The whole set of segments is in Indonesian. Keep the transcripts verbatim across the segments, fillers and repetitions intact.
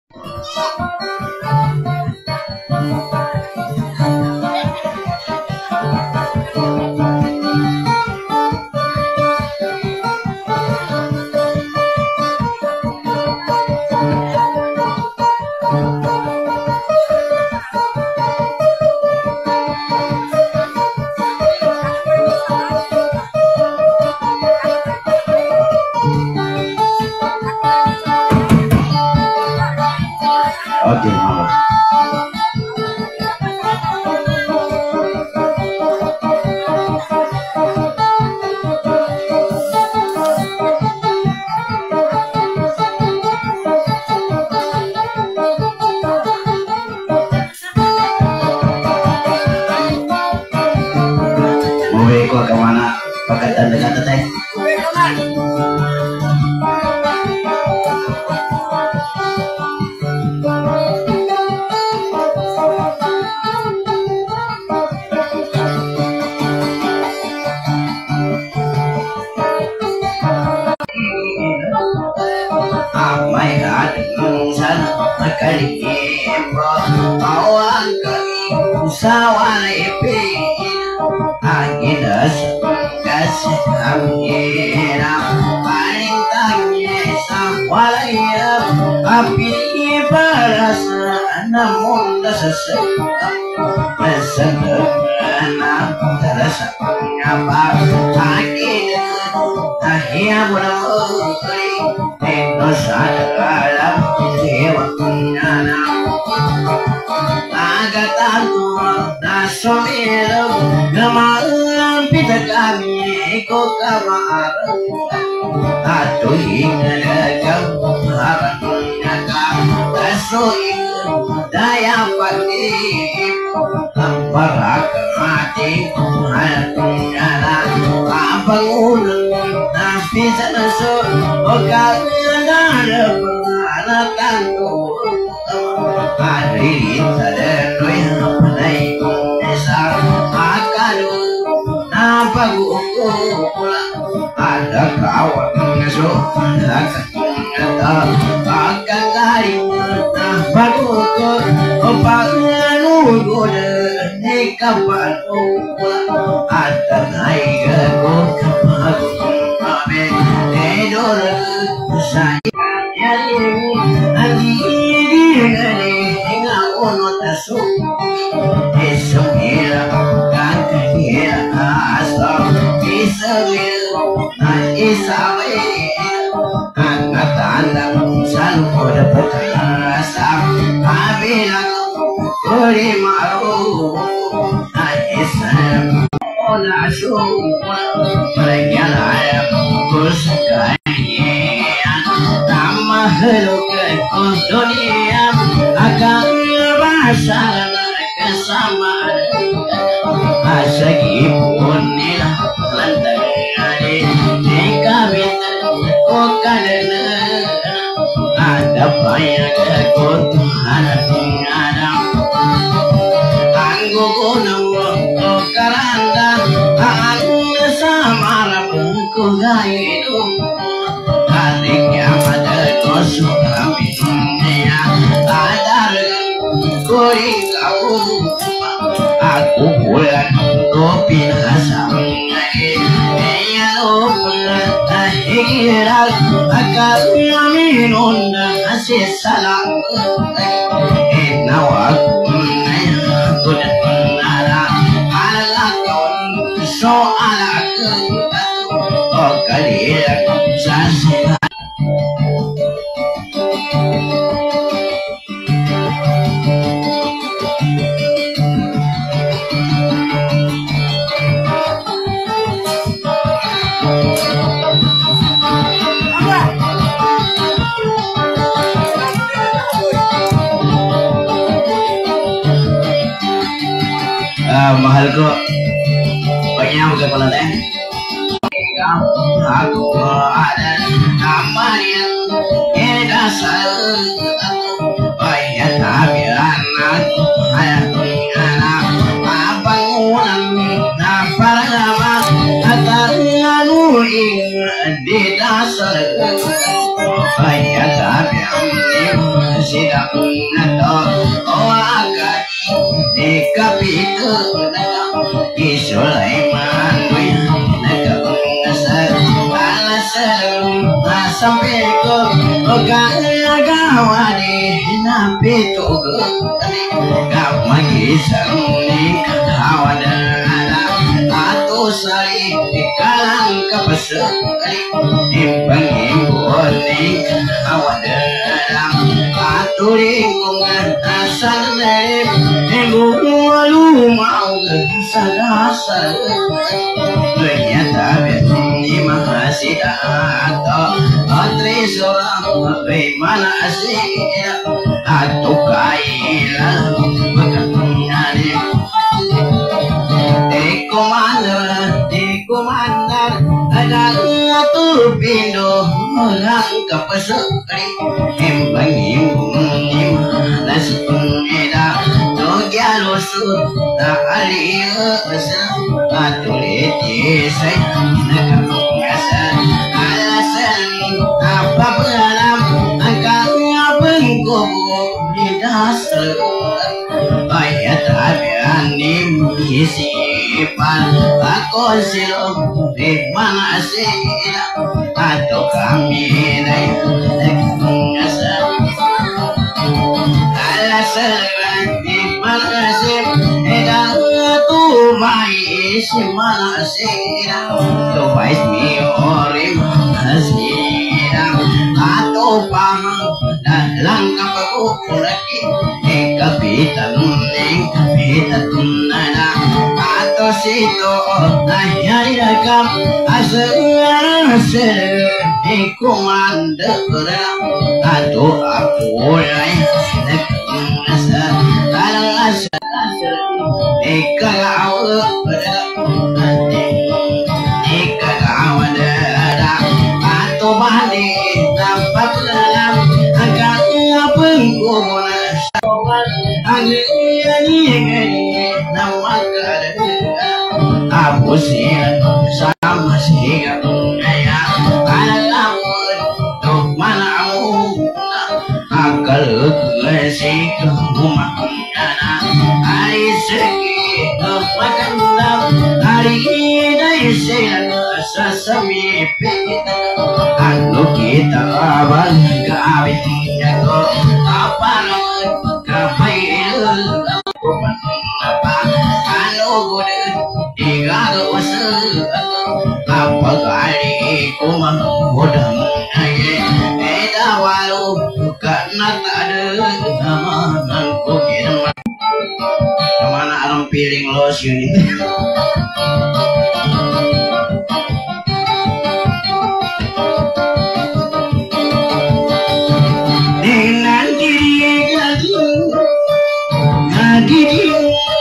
Oke, maaf. Mau beko kemana? Pakai tanda kata teh. Namun sesederhana terasa apa lagi akhirnya mulai dosa dalam dewa nana agak tantu nasomelo kemarin kita kami ikut kamar atau hingga kamu harapnya kamu tasoi daya pagi amparak mati hatinya bangun tapi senesu okanya ada penanakan hari ada doa naik besar akan apa gua ada kawan ngeso akan akan kali baru ke opanganu gode nikapan ada naik ke kapagu abe edor saya yani adi digane ngaono tasu esomira kankia asa isawil na isawe angatan sanu pada perkasa abilang kuri maru aisan ona su perjalanan kuskaya nama helukan dunia akan masalah kesamaan asagi pun nilah lantai dikabit okadana ada banyak kebutuhan ada tangguh gunung karanda anu samara bengku gaidu adiknya pada kosu kami dunia adar kuring kau aku bulan kopi asam ya lupa akhirat akan minum nasi salam nawaku aku dan penara alakon soal aku oh kalian sasi mahal ko banyak udah kalau teh aku ada nama yang dasar banyak tapi anak ayah anak bangunan apa nama akan nganuin di dasar banyak tapi si sidang nato oaga di kapito di Sulaiman nagkaungasal alasal sampai ko gagawa di napito kamagisang ni kawadala ato sari ikalang kapasakali ipangibon ni kawadala ato ringungan asal narip ibuwalumaw sa dasal ternyata ni mahasida ato atri sorang ako'y manasira ato kailan magkakunganim di komandar di komandar ada ato pindo orang kapasakri embangim ni mahasida Jalosur tak aliasa atuliti saya nakapungasa alasan apa beram angkanya pengkubu di dasar ayat abianim isipan aku silom di mana sih atau kami naik nakapungasa alasan Manasip edang tu mais manasira tu mais mi ori manasira atau pamang dalang kapaku lagi ekapitan ekapitan nana atau situ ayari rakam asal asal ekomandera atau aku yang asal dalam asal ikaw pada ikaw ada atau balik dapat dalam agak apa guna agak ini nama kada aku sih sama sih ya alam tu mana akal kesih rumah hari segi makan hari ini saya sesami kita anu kita bangga abisnya kok apa kapail apa anu gede tiga dosa apa kali kumang bodang eda walu karena tak ada nama nangku kira kemana alam piring los ini dengan diri gaduh ngadi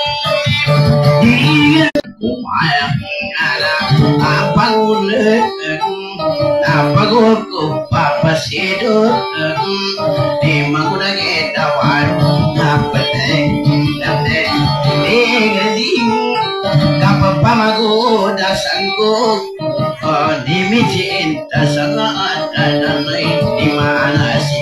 dia umaya ada apa ulet apa goko papa sido di maguda kita waru apa teh nade ngadi kapapa maguda sangko oh di micinta sangat dan di mana sih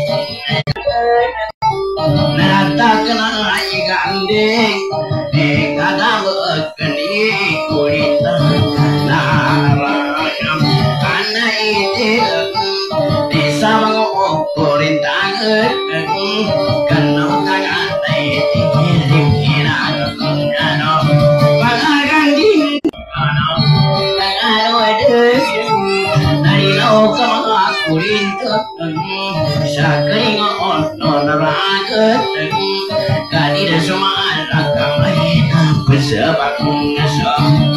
nata kena igandeng ngada bekeni kulita narayam kana ide desa mango korintang kana tangan ide rimina ano pagandi ano ano ide dari lo kama kulinta sakring on on raga kadi semua rakamai bersebab ngasa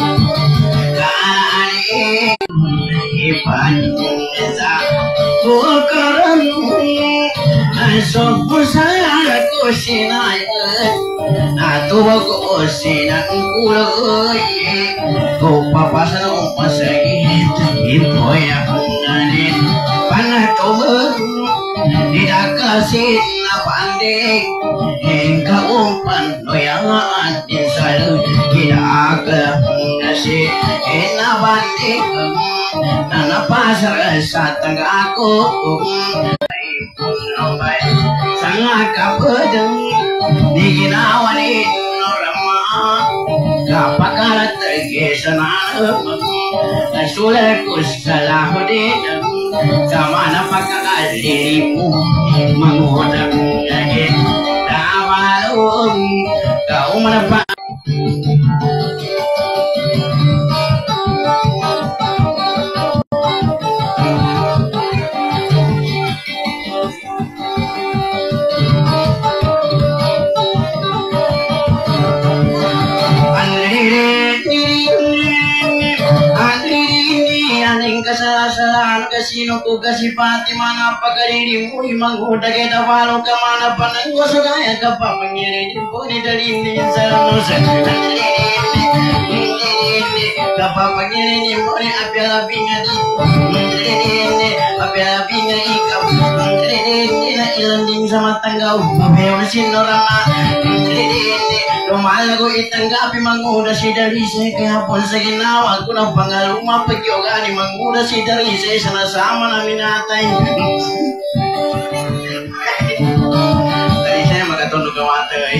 kali ipan ngasa bukaran sopo saya kusinai atau aku sinan kulai ko papasan masagi itu ya kunanin panah tober tidak kasih pandai hingga umpan loyangan insal tidak kasih enak banding nana pasar satang aku Tengah kapedeng di ginawa ni Norma kapakalat tegesanan sudah kusalah din kamana pagkakalilimu mangudang ngagin tamalong kau menapa kesalahan kasino ko kasipati mana pagkaririmu imanghuda kita palo ka mana pananggo sugaya ka pa pangirin po ni dalini sa nusa kapag pangirin mo ni apyalapinga di apyalapinga ikaw na ilanding sa matanggaw mabayaw na sinorama lumalago itanggapi manghuda si Darise kaya po sa ginawa ko ng pangaluma pagyoga ni manghuda si Darise sa nasama namin natay Darise magatunog ang watay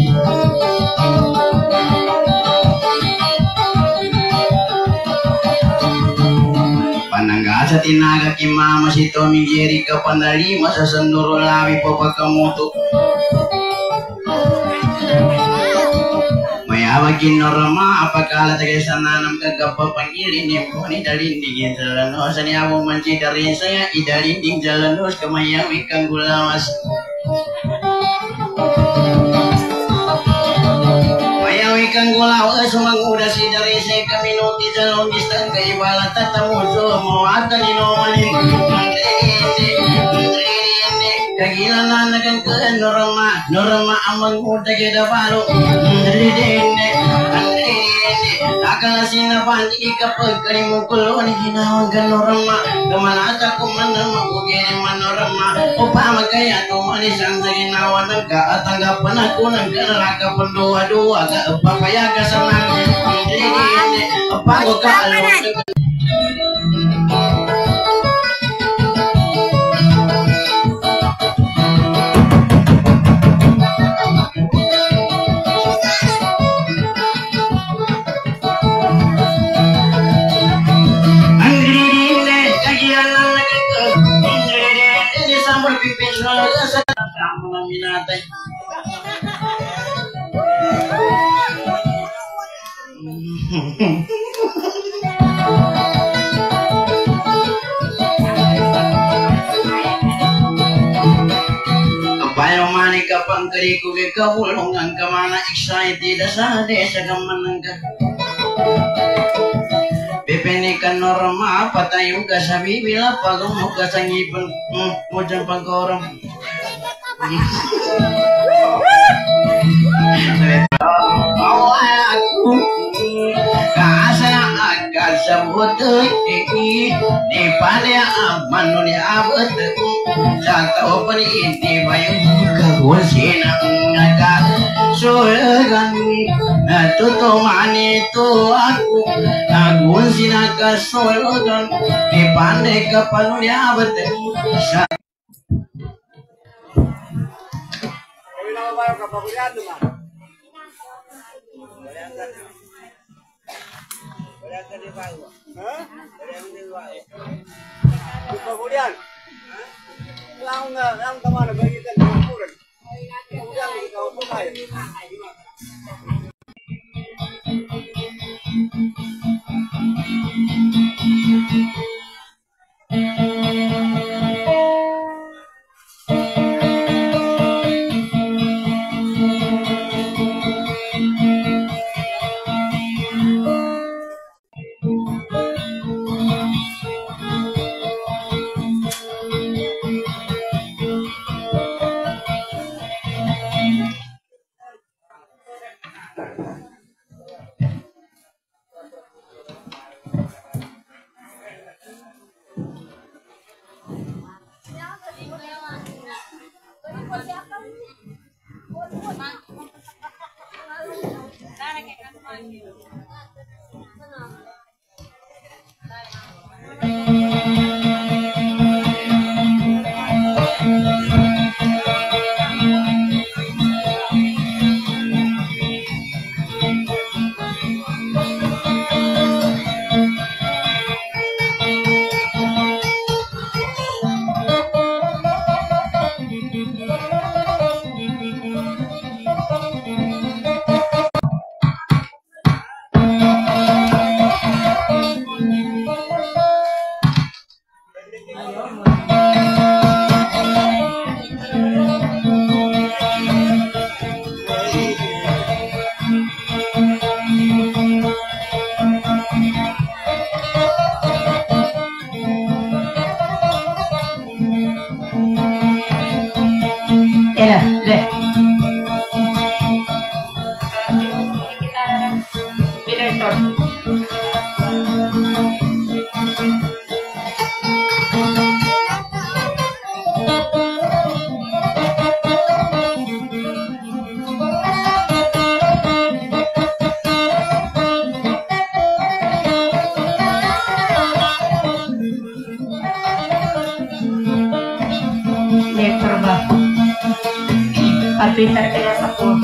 panangga sa tinaga kimama si Tommy Jerry kapanalima sa sanduro lawi po pagkamuto Awagin Norma apakala tagay sa nanam kagapa pangilin mo ni dalinding jalanos ani amo manci dari saya idalinding jalanos kamayawi kang gulawas mayawi kang gulawas manguda si dari saya kaminuti jalon distan kay balat tatamuso mo atani no maning kagilan nagan ke Norma Norma amang udah kita baru dene akala sinapandi kapag kani mukul ni ginawa ka Norma kemana aku menama ugene Norma upama kaya to manis ang ginawa ng kaatanggapan ako ng neraka pendua-dua ka papaya ka sanang dene pago ka alok kapang kariku ke kabulungan kemana excited sa desa kamanangka pepenikan Norma patayong ka sa bibila pagumok ka sa ngipon mo dyan pagkorong aku kaasa agad sa butoy di palya amano ni abot sa tao pa ni hindi ba yung kagusin ang nagkasulagan natutuman ito ako kagusin ang kasulagan di pandai ka pa ni abot sa kemudian lang lang kemana bagikan kemudian kemudian kau pemain deh. Direktur. Direktur bah. Pintar kayak sepuluh.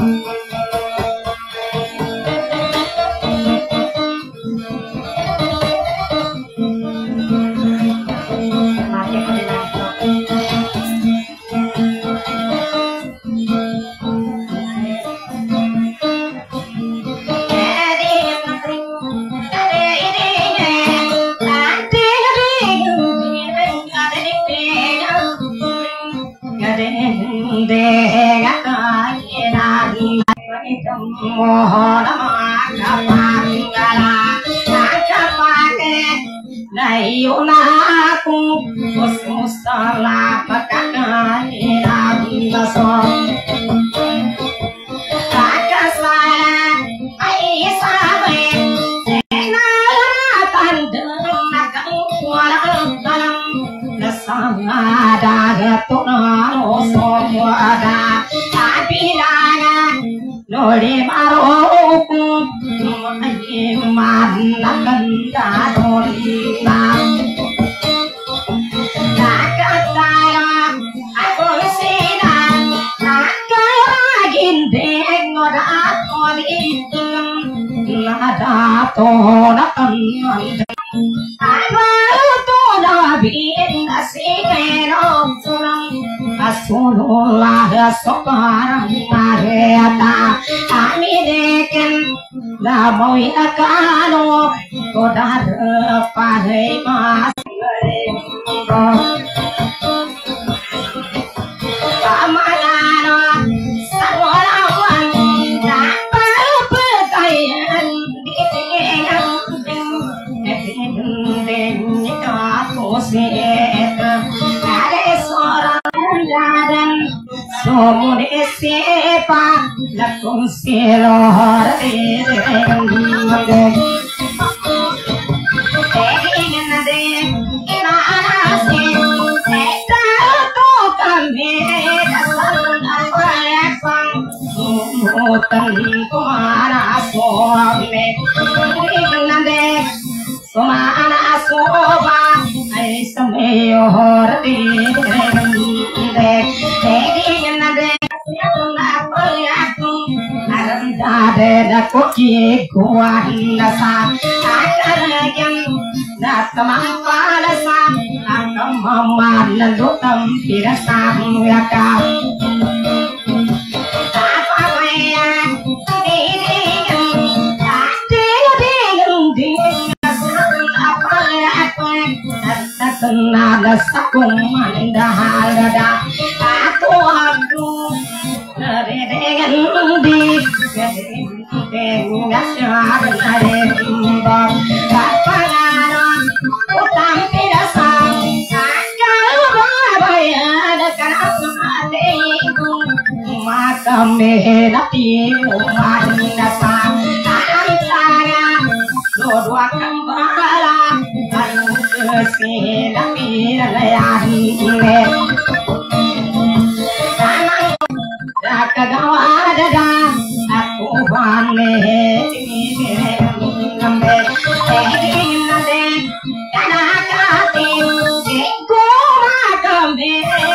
Mohon maaf Nayunaku Musmusala Pakakai Rabilaso Kakasala Aisabe Senala Tandang Walang Dalam Nasangada Gatunano Somuada Tabilana Nori Maroku Manakanda Dorina Nakatara Aku Sina Nakara Gindeng Noda Kolitung Nada Tonakan Abalu Tona Bin Asikero Tulang Asulullah Soparang Mareta Amideken Namoy akano Kodar Pahay Mas Pamanano Sarwalawan Napapatayan Ditingang Ditingang Ako siet Ada seorang dan Somune sepa Lakung silor Tegingin de Inanasi Ekta kami Dasan Alpayakang Mutan kumara suami Tegingin de Sumana soba Ay sameyor Tegingin de Tegingin de Ada koki kuahna sa akaragam natamang palasa akamama nalutam pirasa yaka apaya ding ding ding ding apaya atana sakum mandahalada aku aku dengan di dengan syar dari bang kapanan utang tidak sang kalau bayar karena matiku maka menati umanasa antara dua kembala lalu kesini pilihan Kagawa dada aku bane ngambe nade kana kati ko makambe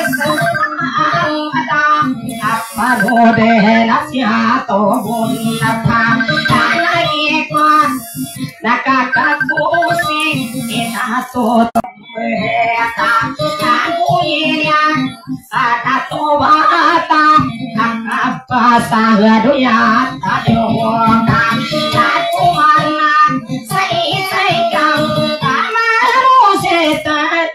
ada apa dode nasya to bunata lagi ko nakakakusi ita to Eta aku iria ada tobata apa sahadu ya tadoka aku mana sai sai kau amaru setan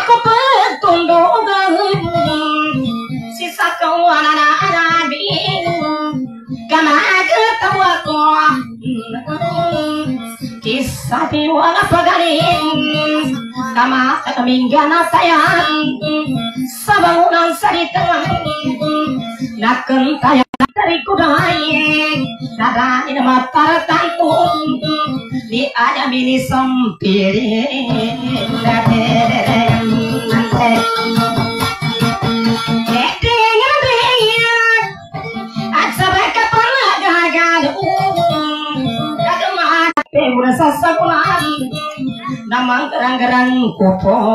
aku petunduk sisa kawan anak bingung karena ketawa kau kisah tiwala pagaling kama kaminggana sayang sabangunan sarita nakentaya dari kudai nadain mata tantung di ada mini sempiri sasagulan namang gerang-gerang kopo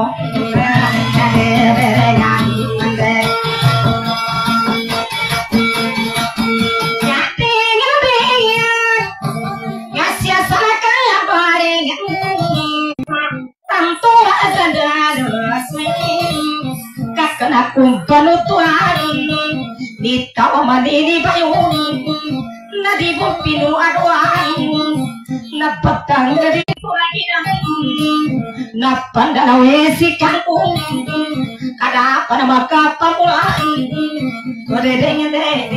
kakana kumpanutuan di tawaman ini bayun na di bupinu aduan na patang na di lagi na pandana wesi kangkung kada pada maka pamulan kode deng deng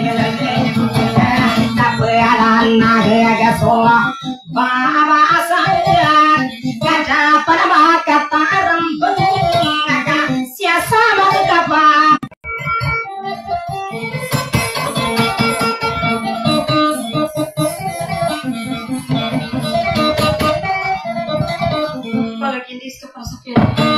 na pealan na ga soa baba asal kada pada maka taram benung siasa mengapa listo para Sofía.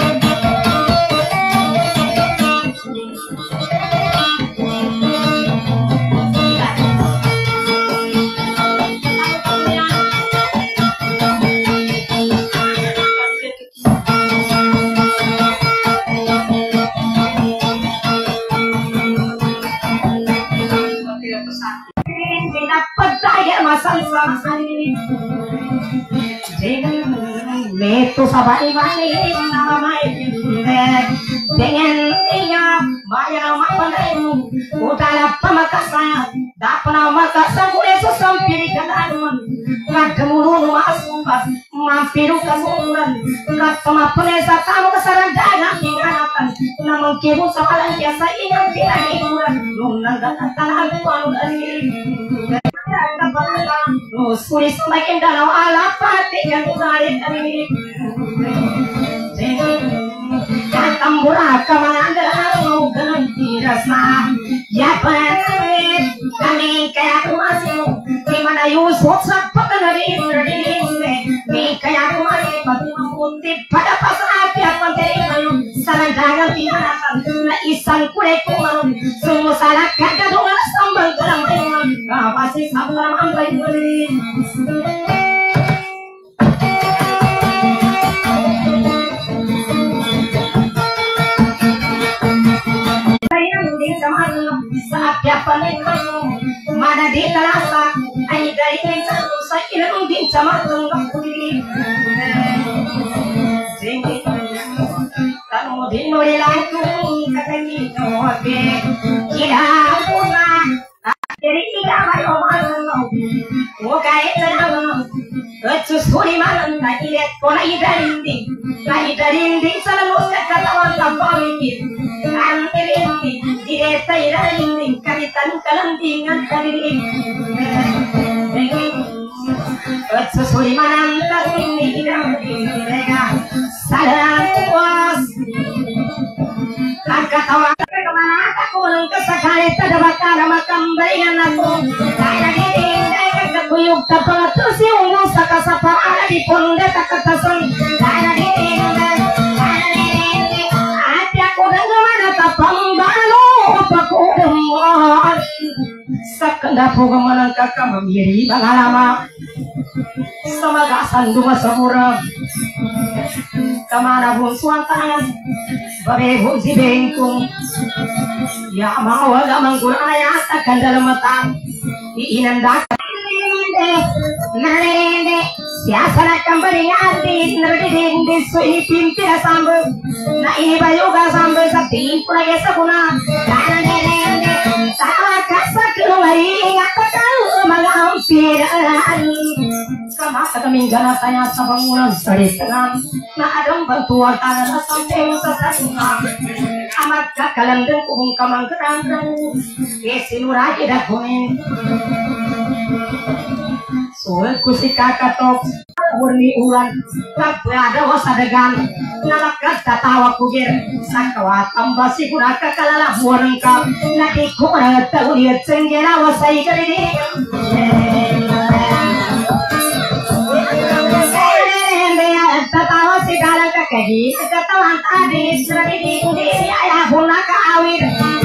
Metu sabai bani nama mai dengan dia bayar makan utara pamakasa dapana makasa boleh sesampiri kadanun ngademuru masuk mampiru kasuran katama penesa tamu kesaran dagang ingatan namun kibu samalan biasa ingat tidak hiburan nunang datang tanah tuan dari suri semakin dalam alapati yang udarit kami tambura kamanda mau ganti rasa ya pen kami kayak masih di mana Yusuf sempat dari dari mi kayak masih pasti mengutip pada pasal yang menteri saran dagang tindakan na isang kulit kuman semua salah kata doa sambal dalam ayam pasti sabar ambai beri saat paling mana di terasa ai dari kencan saya mungkin sama tengah kiri sini kamu di nori laku katanya nobe kira puna dari kira mayo malu okai terang kecuali malam tadi lihat kona idarindi idarindi selalu katakan tanpa mikir antirindi direta idarindi kaitan kelentingan kadiri kecuali malam tadi idarindi salam puas angkat tawa kemana aku ke sekali pada bakal makam bayangan aku saya diri kuyuk tapal terus yung sa kasapa ala di ponde takatasan saya diri ati ako dengan tapang balo pakudemuan sakanda po kamanan kakak memiri bangalama samagasan dua samura kamana pun suantangan babe pun si bengkung ya mau gamang kuraya takkan dalam mata iinandak narende siasana kambari andi narende soi pimpira sambu na ini bayoga sambu sakti pura gesa kuna narende sama kasa kelumari ngatakan malam piran sama keminggana saya sabangunan sari tenang na adem bantuan tanah sampai sesasuna amat kakalan dan kubung kamang kerang kesin uraji dah kuning soal kusika katok murni ulan tak berada wasadagan nalakas tatawa kubir sakawa tambah si kuraka kalala buarengka naki kurang tahu dia cenggera wasai kali tatawa si galang kakahi tatawa tadi seradi di ayah bunak awir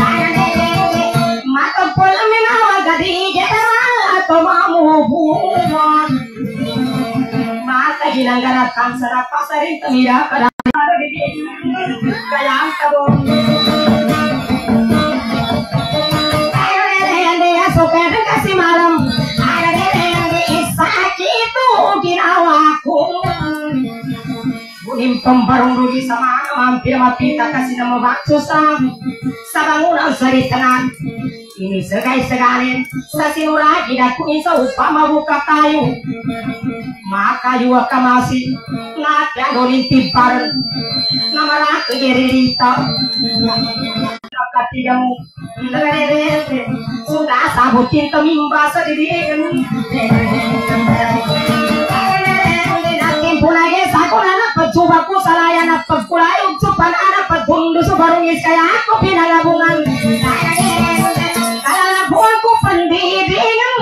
mata pola menawa gadi jera atau mamu buwan mata hilangan kan serap pasarin temira kada kayang kabo ayo deh ya soker kasih malam ayo deh sakitu ginawaku bunim pembarung rugi sama mampir mati tak kasih nama baksusam sabangunan sari tenan ini segai segalin sasinura tidak kuisa upama buka kayu maka juga kamasi nakya dolin tibar nama laki geririta katigamu sudah sabutin temimba sedikit punage sakuna na pagsuba ko sa laya na pagkulayog supan anak pagpundo sa barungis kaya ako pinagabungan kalalabuan ko pandidingan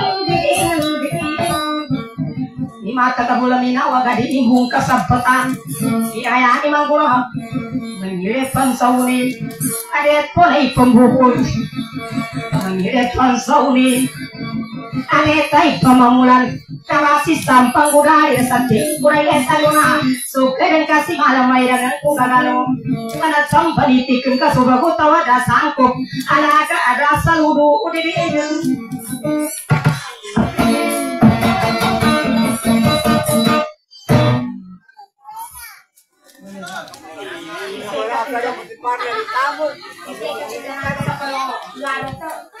di mata kabulamin na wagadi imong kasampatan kaya ni manggulo mengirit pansaunin adet po na ipambuhol mengirit pansaunin adet ay pamamulan kawasi sampang budaya santi budaya saluna suka dan kasih malam mayrangan ku gagalo mana sambalitikan kasuba ku tawa da sangkup alaga ada saludu udidin Wala ka na magpipar na ni tamo.